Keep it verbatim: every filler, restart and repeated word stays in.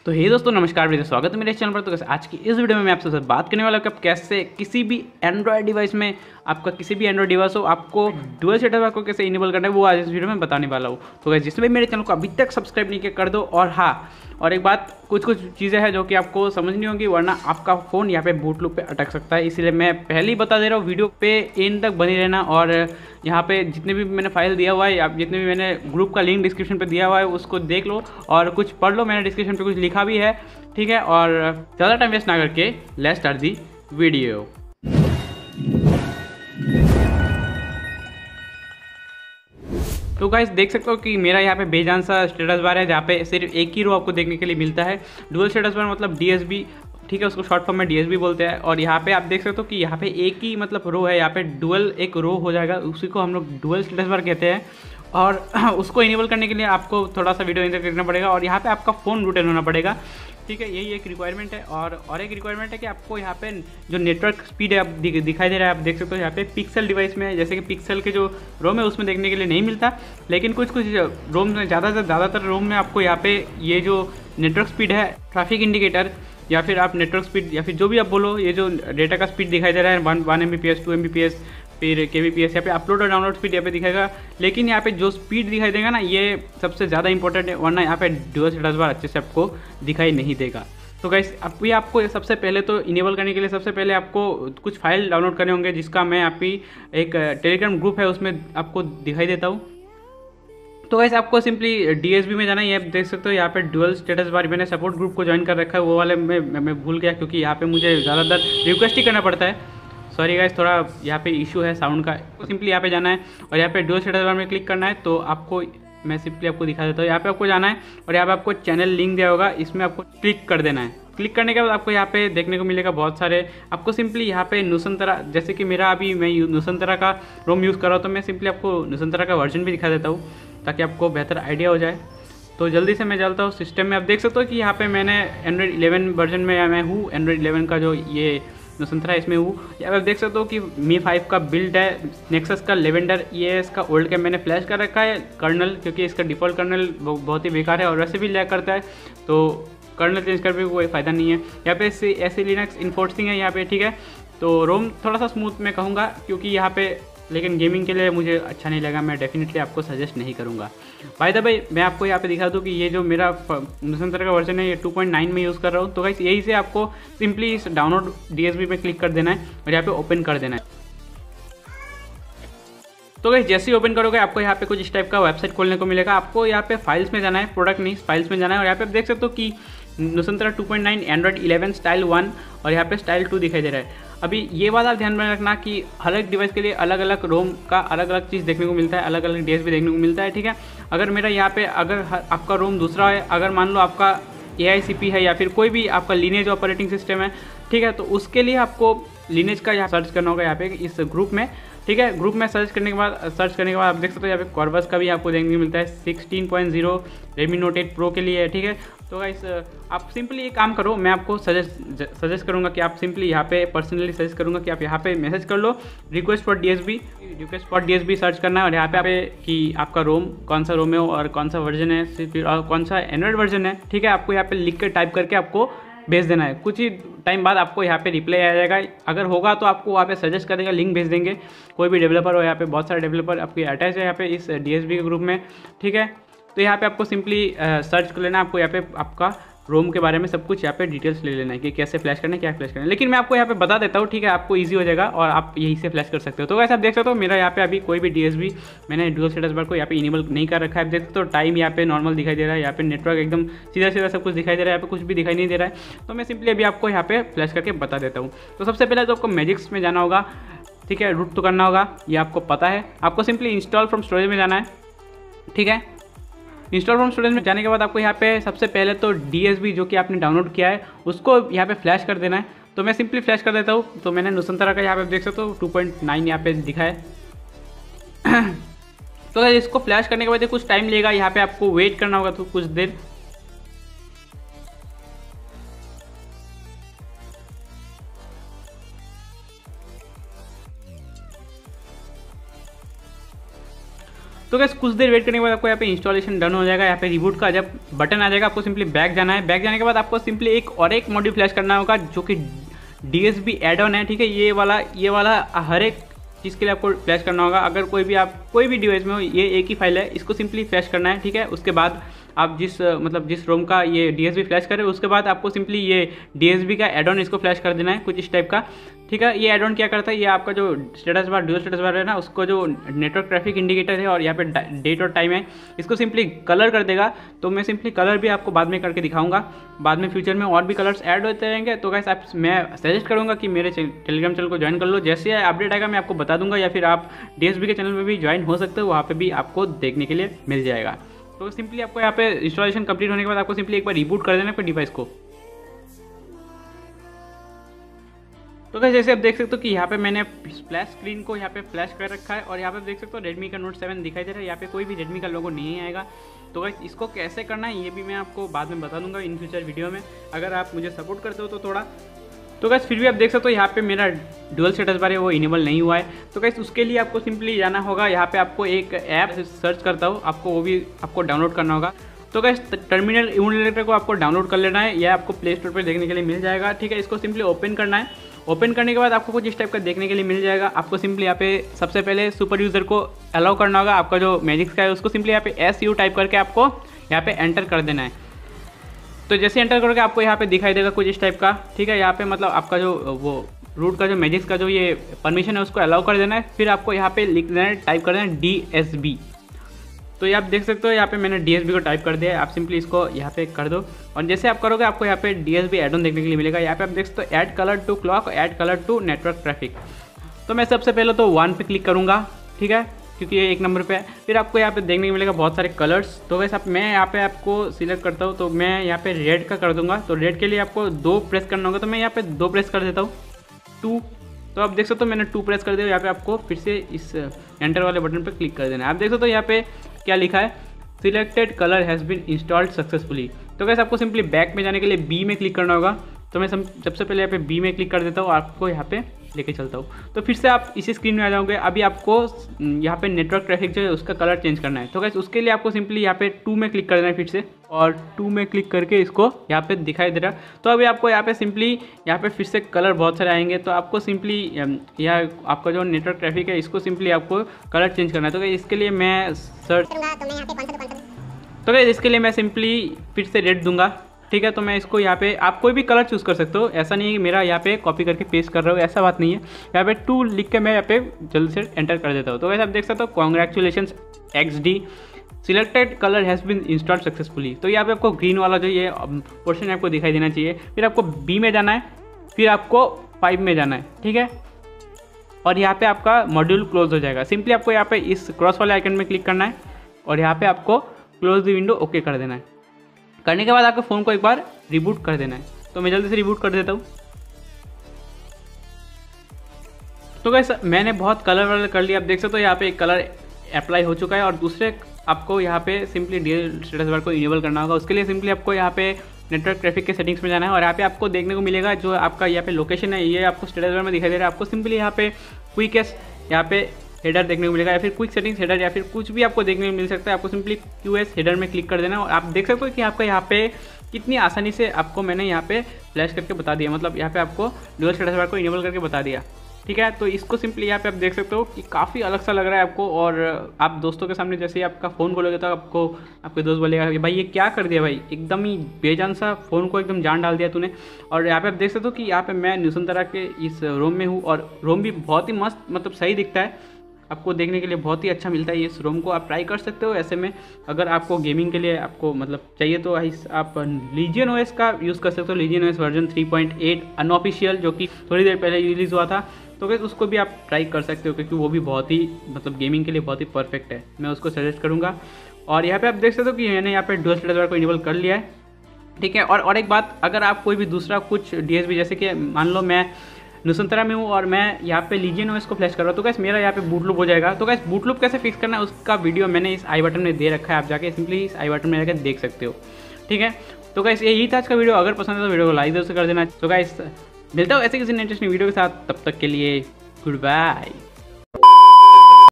तो हे दोस्तों नमस्कार, मेरा स्वागत है मेरे चैनल पर। तो कैसे आज की इस वीडियो में मैं आपसे साथ बात करने वाला हूँ कि आप कैसे किसी भी एंड्रॉयड डिवाइस में, आपका किसी भी एंड्रॉयड डिवाइस हो, आपको डुअल सेटअप को कैसे इनेबल करना है वो आज इस वीडियो में बताने वाला हूँ। तो गाइस जिसमें मेरे चैनल को अभी तक सब्सक्राइब नहीं किया कर दो। और हाँ, और एक बात, कुछ कुछ चीज़ें हैं जो कि आपको समझनी होंगी, वरना आपका फ़ोन यहाँ पे बूट लूप पे अटक सकता है। इसलिए मैं पहले ही बता दे रहा हूँ, वीडियो पे एंड तक बनी रहना। और यहाँ पे जितने भी मैंने फाइल दिया हुआ है, आप जितने भी मैंने ग्रुप का लिंक डिस्क्रिप्शन पे दिया हुआ है उसको देख लो और कुछ पढ़ लो। मैंने डिस्क्रिप्शन पे कुछ लिखा भी है, ठीक है। और ज़्यादा टाइम वेस्ट ना करके लेट्स स्टार्ट दी वीडियो। तो गाइस देख सकते हो कि मेरा यहाँ पे बेजान सा स्टेटस बार है, जहाँ पे सिर्फ एक ही रो आपको देखने के लिए मिलता है। डुअल स्टेटस बार मतलब डीएसबी, ठीक है, उसको शॉर्ट फॉर्म में डीएसबी बोलते हैं। और यहाँ पे आप देख सकते हो कि यहाँ पे एक ही मतलब रो है, यहाँ पे डुअल एक रो हो जाएगा, उसी को हम लोग डुअल स्टेटस बार कहते हैं। और उसको इनेबल करने के लिए आपको थोड़ा सा वीडियो इंटर करना पड़ेगा और यहाँ पे आपका फ़ोन रूटेड होना पड़ेगा, ठीक है। यही एक रिक्वायरमेंट है। और और एक रिक्वायरमेंट है कि आपको यहाँ पे जो नेटवर्क स्पीड है आप दिखाई दे रहा है, आप देख सकते हो यहाँ पे पिक्सल डिवाइस में, जैसे कि पिक्सल के जो रोम है उसमें देखने के लिए नहीं मिलता, लेकिन कुछ कुछ रोम में, ज़्यादातर ज़्यादातर रोम में आपको यहाँ पे ये जो नेटवर्क स्पीड है, ट्रैफिक इंडिकेटर, या फिर आप नेटवर्क स्पीड, या फिर जो भी आप बोलो, ये जो डेटा का स्पीड दिखाई दे रहा है one one M B P S, two M B P S, फिर के बी पी एस, यहाँ पे अपलोड और डाउनलोड स्पीड यहाँ पे दिखाएगा। लेकिन यहाँ पे जो स्पीड दिखाई देगा ना, ये सबसे ज़्यादा इंपॉर्टेंट है, वरना यहाँ पे डुअल स्टेटस बार अच्छे से आपको दिखाई नहीं देगा। तो गाइस अब ये आपको सबसे पहले तो इनेबल करने के लिए सबसे पहले आपको कुछ फाइल डाउनलोड करने होंगे, जिसका मैं आप ही एक टेलीग्राम ग्रुप है उसमें आपको दिखाई देता हूँ। तो गाइस आपको सिंपली डीएसबी में जाना है। ये आप देख सकते हो यहाँ पे डुअल स्टेटस बार मैंने सपोर्ट ग्रुप को ज्वाइन कर रखा है, वो वाले मैं मैं भूल गया, क्योंकि यहाँ पे मुझे ज़्यादातर रिक्वेस्ट ही करना पड़ता है। सॉरी गाइस, थोड़ा यहाँ पे इशू है साउंड का। तो सिंपली यहाँ पे जाना है और यहाँ पे डुअल स्टेटस बार में क्लिक करना है। तो आपको मैं सिंपली आपको दिखा देता हूँ, यहाँ पे आपको जाना है और यहाँ पे आपको चैनल लिंक दिया होगा, इसमें आपको क्लिक कर देना है। क्लिक करने के बाद आपको यहाँ पे देखने को मिलेगा बहुत सारे, आपको सिंपली यहाँ पे नुसंतरा, जैसे कि मेरा अभी मैं नुसंतरा का रोम यूज़ कर रहा हूँ, तो मैं सिंपली आपको नुसंतरा का वर्जन भी दिखा देता हूँ ताकि आपको बेहतर आइडिया हो जाए। तो जल्दी से मैं चलता हूँ सिस्टम में। आप देख सकते हो कि यहाँ पे मैंने एंड्रॉइड इलेवन वर्जन में मैं हूँ, एंड्रॉइड इलेवन का जो ये नुसंतरा इसमें हूँ। यहाँ पे आप देख सकते हो कि मी फाइव का बिल्ड है, नेक्सस का लेवेंडर, ये इसका ओल्ड कैम मैंने फ्लैश कर रखा है कर्नल, क्योंकि इसका डिफ़ॉल्ट कर्नल बहुत ही बेकार है और वैसे भी लैग करता है, तो कर्नल चेंज कर भी कोई फ़ायदा नहीं है। यहाँ पे ऐसे ऐसे लिनक्स इन्फोर्सिंग है यहाँ पे, ठीक है। तो रोम थोड़ा सा स्मूथ मैं कहूँगा, क्योंकि यहाँ पे, लेकिन गेमिंग के लिए मुझे अच्छा नहीं लगा, मैं डेफिनेटली आपको सजेस्ट नहीं करूँगा। बाय द वे मैं आपको यहाँ पे दिखा दूँ कि ये जो मेरा नुसंतरा का वर्जन है, ये टू पॉइंट नाइन में यूज़ कर रहा हूँ। तो गाइस यही से आपको सिंपली इस डाउनलोड डीएसबी पे क्लिक कर देना है और यहाँ पे ओपन कर देना है। तो गाइस जैसे ही ओपन करोगे आपको यहाँ पे कुछ इस टाइप का वेबसाइट खोलने को मिलेगा। आपको यहाँ पे फाइल्स में जाना है, प्रोडक्ट नहीं फाइल्स में जाना है। और यहाँ पे आप देख सकते हो कि Nusantara two point nine, Android eleven style one और यहाँ पे स्टाइल टू दिखाई दे रहा है। अभी ये बात आप ध्यान में रखना कि हर एक डिवाइस के लिए अलग अलग रोम का अलग अलग चीज़ देखने को मिलता है, अलग अलग डीएसबी देखने को मिलता है, ठीक है। अगर मेरा यहाँ पे अगर आपका रोम दूसरा है, अगर मान लो आपका ए आई सी पी है या फिर कोई भी आपका लीनेज ऑपरेटिंग सिस्टम है, ठीक है, तो उसके लिए आपको लीनेज का यहाँ सर्च करना होगा यहाँ पे इस ग्रुप में, ठीक है। ग्रुप में सर्च करने के बाद सर्च करने के बाद आप देख सकते हो यहाँ पे कॉर्बस का भी आपको देखने को मिलता है, sixteen point zero Redmi Note eight Pro के लिए है, ठीक है। तो गाइस आप सिंपली एक काम करो, मैं आपको सजेस्ट सजेस्ट करूँगा कि आप सिंपली यहाँ पे पर्सनली सजेस्ट करूँगा कि आप यहाँ पे मैसेज कर लो, request for DSB, request for DSB search करना है और यहाँ पे आप कि आपका रोम कौन सा रोम है और कौन सा वर्जन है, फिर और कौन सा एंड्रॉइड वर्जन है, ठीक है। आपको यहाँ पे लिख कर टाइप करके आपको भेज देना है। कुछ ही टाइम बाद आपको यहाँ पे रिप्लाई आ जाएगा, अगर होगा तो आपको वहाँ पे सजेस्ट करेगा, लिंक भेज देंगे। कोई भी डेवलपर हो, यहाँ पे बहुत सारे डेवलपर आपके अटैच है यहाँ पे इस डीएसबी के ग्रुप में, ठीक है। तो यहाँ पे आपको सिंपली सर्च कर लेना, आपको यहाँ पे आपका रोम के बारे में सब कुछ यहाँ पे डिटेल्स ले लेना है कि कैसे फ्लैश करना है, क्या फ्लैश करना है। लेकिन मैं आपको यहाँ पे बता देता हूँ, ठीक है, आपको इजी हो जाएगा और आप यहीं से फ्लैश कर सकते हो। तो वैसे आप देख सकते हो मेरा यहाँ पे अभी कोई भी डीएसबी मैंने डुअल स्टेटस बार को यहाँ पे इनेबल नहीं कर रखा है। आप देख सकते हो टाइम यहाँ पे नॉर्मल दिखाई दे रहा है, यहाँ पे नेटवर्क एकदम सीधा सीधा सब कुछ दिखाई दे रहा है, यहाँ पे कुछ भी दिखाई नहीं दे रहा है। तो मैं सिंपली अभी आपको यहाँ पे फ्लैश करके बता देता हूँ। तो सबसे पहले तो आपको मैजिक्स में जाना होगा, ठीक है, रूट तो करना होगा, ये आपको पता है। आपको सिंपली इंस्टॉल फ्रॉम स्टोरेज में जाना है, ठीक है। इंस्टॉल फ्रॉम स्टोरेज में जाने के बाद आपको यहाँ पे सबसे पहले तो डीएसबी जो कि आपने डाउनलोड किया है उसको यहाँ पे फ्लैश कर देना है। तो मैं सिंपली फ्लैश कर देता हूँ। तो मैंने नुसंतरा का यहाँ पे देख सकते हो टू पॉइंट नाइन यहाँ पे दिखा है। तो अगर इसको फ्लैश करने के बाद कुछ टाइम लेगा, यहाँ पे आपको वेट करना होगा तो कुछ देर। तो गैस कुछ देर वेट करने के बाद आपको यहाँ पे इंस्टॉलेशन डन हो जाएगा। यहाँ पे रिबूट का जब बटन आ जाएगा आपको सिंपली बैक जाना है। बैक जाने के बाद आपको सिंपली एक और एक मॉड्यूल फ्लैश करना होगा जो कि डीएसबी एड ऑन है, ठीक है। ये वाला ये वाला हर एक चीज़ के लिए आपको फ्लैश करना होगा। अगर कोई भी आप कोई भी डिवाइस में हो, ये एक ही फाइल है, इसको सिंपली फ्लैश करना है, ठीक है। उसके बाद आप जिस मतलब जिस रोम का ये डीएसबी फ्लैश करें, उसके बाद आपको सिंपली ये डीएसबी का एड ऑन इसको फ्लैश कर देना है कुछ इस टाइप का, ठीक है। ये एड ऑन क्या करता है, ये आपका जो status bar dual status bar है ना, उसको जो नेटवर्क ट्रैफिक इंडिकेटर है और यहाँ पे डेट और टाइम है, इसको सिंपली कलर कर देगा। तो मैं सिंपली कलर भी आपको बाद में करके दिखाऊंगा, बाद में फ्यूचर में और भी कलर्स ऐड होते रहेंगे। तो गाइस आप मैं सजेस्ट करूँगा कि मेरे टेलीग्राम चैनल को ज्वाइन कर लो। जैसे अपडेट आएगा मैं आपको बता दूंगा, या फिर आप डीएसबी के चैनल पर भी ज्वाइन हो सकते हो, वहाँ पर भी आपको देखने के लिए मिल जाएगा। तो सिंपली आपको यहाँ पे इंस्टॉलेशन कंप्लीट होने के बाद आपको सिंपली एक बार रिबूट कर देना है अपने डिवाइस को। तो गाइस जैसे आप देख सकते हो कि यहाँ पे मैंने स्प्लैश स्क्रीन को यहाँ पे फ्लैश कर रखा है और यहाँ पे आप देख सकते हो रेडमी का नोट सेवन दिखाई दे रहा है। यहाँ पे कोई भी रेडमी का लोगो नहीं आएगा। तो गाइस इसको कैसे करना है ये भी मैं आपको बाद में बता दूंगा इन फ्यूचर वीडियो में, अगर आप मुझे सपोर्ट करते हो तो थोड़ा। तो गाइस फिर भी आप देख सकते हो यहाँ पे मेरा डुअल स्टेटस बार है वो इनेबल नहीं हुआ है। तो गाइस उसके लिए आपको सिंपली जाना होगा, यहाँ पे आपको एक ऐप सर्च करता हूँ, आपको वो भी आपको डाउनलोड करना होगा। तो गाइस टर्मिनल इम्यूलेटर को आपको डाउनलोड कर लेना है, यह आपको प्ले स्टोर पर देखने के लिए मिल जाएगा, ठीक है। इसको सिंपली ओपन करना है। ओपन करने के बाद आपको कुछ इस टाइप का देखने के लिए मिल जाएगा। आपको सिंपली यहाँ पे सबसे पहले सुपर यूज़र को अलाउ करना होगा। आपका जो मैजिक्स का है उसको सिंपली यहाँ पे एस यू टाइप करके आपको यहाँ पे एंटर कर देना है। तो जैसे एंटर करके आपको यहाँ पे दिखाई देगा कुछ इस टाइप का, ठीक है। यहाँ पे मतलब आपका जो वो रूट का जो मैजिक्स का जो ये परमिशन है उसको अलाउ कर देना है। फिर आपको यहाँ पे लिख देना है, टाइप कर देना है डी एस बी। तो ये आप देख सकते हो यहाँ पे मैंने डी एस बी को टाइप कर दिया है। आप सिंपली इसको यहाँ पे कर दो और जैसे आप करोगे आपको यहाँ पे D S B add on देखने के लिए मिलेगा। यहाँ पे आप देख सकते हो add colour to clock, add colour to network traffic. तो मैं सबसे पहले तो वन पे क्लिक करूँगा, ठीक है, क्योंकि ये एक नंबर पे है। फिर आपको यहाँ पे देखने को मिलेगा बहुत सारे कलर्स। तो वैसे आप मैं यहाँ पे आपको सिलेक्ट करता हूँ, तो मैं यहाँ पे रेड का कर दूंगा। तो रेड के लिए आपको दो प्रेस करना होगा, तो मैं यहाँ पे दो प्रेस कर देता हूँ, टू। तो आप देख सकते हो मैंने टू प्रेस कर दिया। यहाँ पे आपको फिर से इस एंटर वाले बटन पर क्लिक कर देना है। आप देख सकते हो यहाँ पे क्या लिखा है, selected colour has been installed successfully. तो वैसे आपको सिंपली बैक में जाने के लिए बी में क्लिक करना होगा। तो मैं सबसे पहले यहाँ पे बी में क्लिक कर देता हूँ, आपको यहाँ पे लेके चलता हूँ। तो फिर से आप इसी स्क्रीन में आ जाओगे। अभी आपको यहाँ पे नेटवर्क ट्रैफिक जो है उसका कलर चेंज करना है। तो गाइस उसके लिए आपको सिंपली यहाँ पे टू में क्लिक कर देना है फिर से, और टू में क्लिक करके इसको यहाँ पे दिखाई दे रहा है। तो अभी आपको यहाँ पे सिंपली यहाँ पे फिर से कलर बहुत सारे आएंगे। तो आपको सिंपली यहाँ आपका जो नेटवर्क ट्रैफिक है इसको सिंपली आपको कलर चेंज करना है। तो गाइस इसके लिए मैं सर्च तो गाइस इसके लिए मैं सिंपली फिर से रेड दूंगा, ठीक है। तो मैं इसको यहाँ पे आप कोई भी कलर चूज़ कर सकते हो, ऐसा नहीं है कि मेरा यहाँ पे कॉपी करके पेस्ट कर रहा हूँ, ऐसा बात नहीं है। यहाँ पे टू लिख के मैं यहाँ पे जल्दी से एंटर कर देता हूँ। तो वैसे आप देख सकते हो congratulations X D selected colour has been installed successfully. तो यहाँ पे आपको ग्रीन वाला जो ये पोर्शन आपको दिखाई देना चाहिए। फिर आपको बी में जाना है, फिर आपको फाइव में जाना है, ठीक है। और यहाँ पे आपका मॉड्यूल क्लोज हो जाएगा। सिंपली आपको यहाँ पे इस क्रॉस वाले आइकन में क्लिक करना है और यहाँ पे आपको क्लोज द विंडो ओके कर देना है। करने के बाद आपके फ़ोन को एक बार रिबूट कर देना है। तो मैं जल्दी से रिबूट कर देता हूँ। तो गाइस मैंने बहुत कलर वाले कर लिया। आप देख सकते हो यहाँ पे एक कलर अप्लाई हो चुका है। और दूसरे आपको यहाँ पे सिंपली डीएल स्टेटस बार को इनेबल करना होगा। उसके लिए सिंपली आपको यहाँ पे नेटवर्क ट्रैफिक के सेटिंग्स में जाना है और यहाँ पे आपको देखने को मिलेगा जो आपका यहाँ पे लोकेशन है ये आपको स्टेटस बार में दिखाई दे रहा है। आपको सिंपली यहाँ पे क्विक यहाँ पे हेडर देखने को मिलेगा, या फिर क्विक सेटिंग्स हेडर, या फिर कुछ भी आपको देखने को मिल सकता है। आपको सिंपली क्यूएस हेडर में क्लिक कर देना और आप देख सकते हो कि आपका यहाँ पे कितनी आसानी से आपको मैंने यहाँ पे फ्लैश करके बता दिया, मतलब यहाँ पे आपको डुअल स्टेटस बार को इनेबल करके बता दिया, ठीक है। तो इसको सिंपली यहाँ पे आप देख सकते हो कि काफ़ी अलग सा लग रहा है आपको। और आप दोस्तों के सामने जैसे ही आपका फ़ोन खोलोगे तो आपको आपके दोस्त बोलेगा कि भाई ये क्या कर दिया भाई, एकदम ही बेजान सा फ़ोन को एकदम जान डाल दिया तूने। और यहाँ पे आप देख सकते हो कि यहाँ पे मैं न्यूसंतरा के इस रोम में हूँ और रोम भी बहुत ही मस्त मतलब सही दिखता है, आपको देखने के लिए बहुत ही अच्छा मिलता है। इस रोम को आप ट्राई कर सकते हो। ऐसे में अगर आपको गेमिंग के लिए आपको मतलब चाहिए तो आप लीजियन ओएस का यूज़ कर सकते हो। Legion OS version three point eight unofficial जो कि थोड़ी देर पहले रिलीज़ हुआ था, तो फिर उसको भी आप ट्राई कर सकते हो क्योंकि वो भी बहुत ही मतलब गेमिंग के लिए बहुत ही परफेक्ट है। मैं उसको सजेस्ट करूँगा। और यहाँ पे आप देख सकते हो कि मैंने यहाँ पे डुअल स्टेटस बार को इनेबल कर लिया है, ठीक है। और और एक बात, अगर आप कोई भी दूसरा कुछ डीएसबी जैसे कि मान लो मैं नुसंतरा में हूँ और मैं यहाँ पे लीजियन ओएस को फ्लैश कर रहा हूँ, तो गैस मेरा यहाँ पे बूट लूप हो जाएगा। तो गैस बूट लूप कैसे फिक्स करना है उसका वीडियो मैंने इस आई बटन में दे रखा है, आप जाके सिंपली इस आई बटन में जाकर देख सकते हो, ठीक है। तो गैस यही था आज का वीडियो। अगर पसंद है तो वीडियो को लाइक जरूर से कर देना। तो गैस मिलता हूँ ऐसे किसी इंटरेस्टिंग वीडियो के साथ, तब तक के लिए गुड बाय।